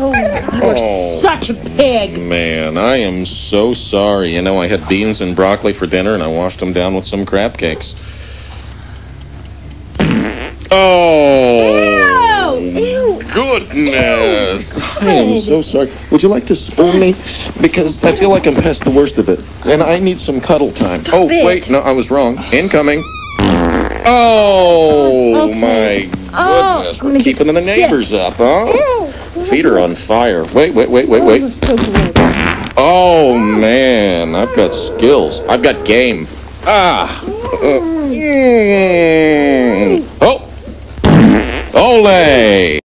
You're such a pig. Man, I am so sorry. You know, I had beans and broccoli for dinner, and I washed them down with some crab cakes. Oh, Ew. goodness. I am so sorry. Would you like to spoon me? Because I feel like I'm past the worst of it, and I need some cuddle time. Oh, wait, no, I was wrong. Incoming. Oh, Okay. my goodness. We're keeping the neighbors up, huh? Feet are on fire. Wait. Oh, man, I've got skills. I've got game. Oh, ole!